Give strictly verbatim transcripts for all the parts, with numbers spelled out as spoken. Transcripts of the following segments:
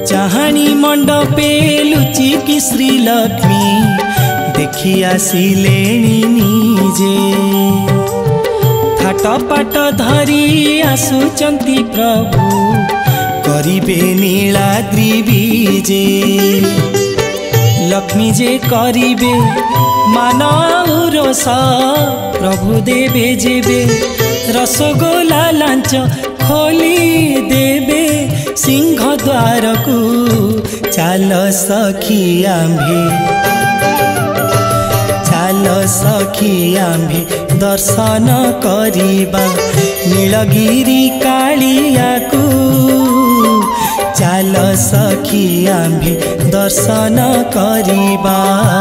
चाहाणी मंडपे लुचिकी श्रीलक्ष्मी देखी आसिले निजे थाटपाट धरी आसुचंती प्रभु करिबे नीलाद्रि विजे लक्ष्मी जे करिबे मानौरोस प्रभु देवे जेबे रसगोला लांच खोली देबे सिंह द्वार को चाल सखी आम्भे चाल सखी आम्भे दर्शन करिबा नीलगिरी कालिया को चाल सखी आम्भे दर्शन करिबा।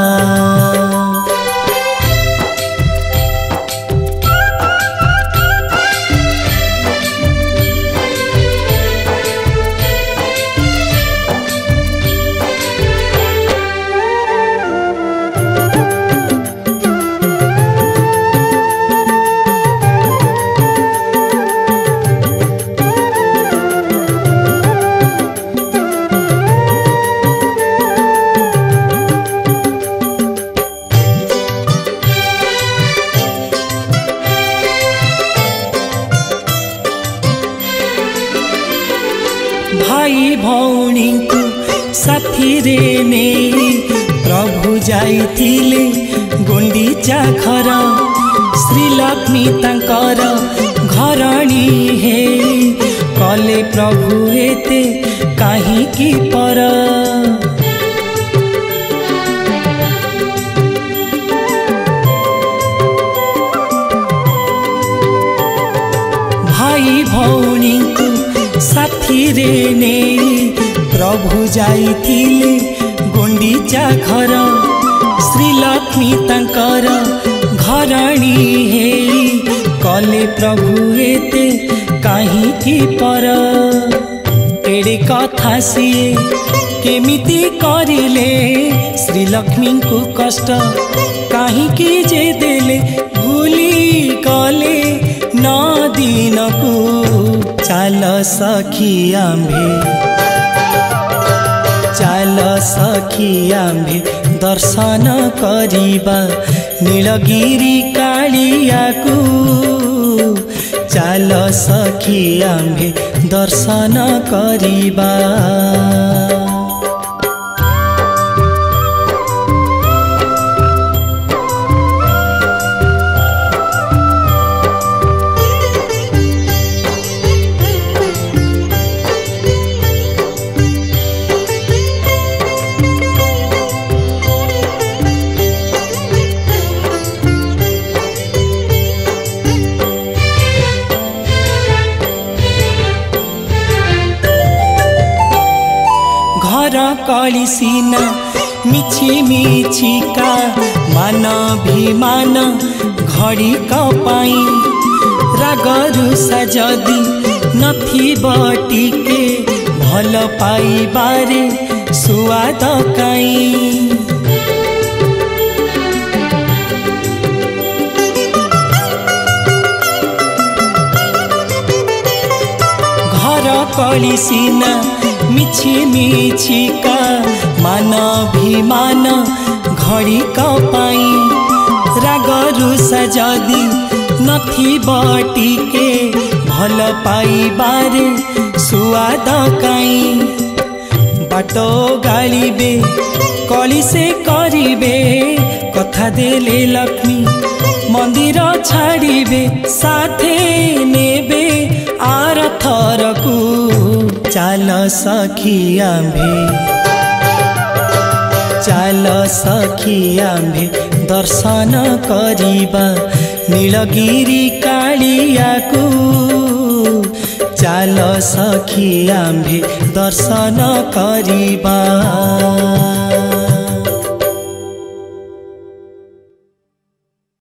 भाई भौणी को साथी रे नहीं प्रभु जाइथिले गुंडीचा घर श्रीलक्ष्मी तांकर घरणी हे कले प्रभु एते काहे की पर भाई भौणी को साथी रे नहीं प्रभु जाइथिले गुंडीचा घर श्रीलक्ष्मी तांकर घरणी हे कले प्रभु एते काहे की पर एड़े कथा सीए केमिति करिले श्रीलक्ष्मी को कष्ट काहे की जे देले भूली गले न दिन को चाल सखी आम्भे चाल सखी आम्भे दर्शन करिबा नीलगिरी कालिया को चाल सखी आम्भे दर्शन करिबा। कलिसीना मिछि मिछिका मान भिमान घड़ी कपाई रागरुषा जदि नथिब टिके भल पाइबारे सुवाद काई घर कलिसीना मिछि मिछिका मान भिमान घड़ी कपाई रागरुषा जदि नथिब टिके भल पाइबारे सुवाद काई बाटो गालिबे कलिसे करिबे कथा देले लक्ष्मी मंदिर छाड़िबे साथे नेबे आर थरकू चाल सखी आम्भे चाल सखी आम्भे दर्शन करिबा नीलगिरी कालिया को चाल सखी आम्भे दर्शन करिबा।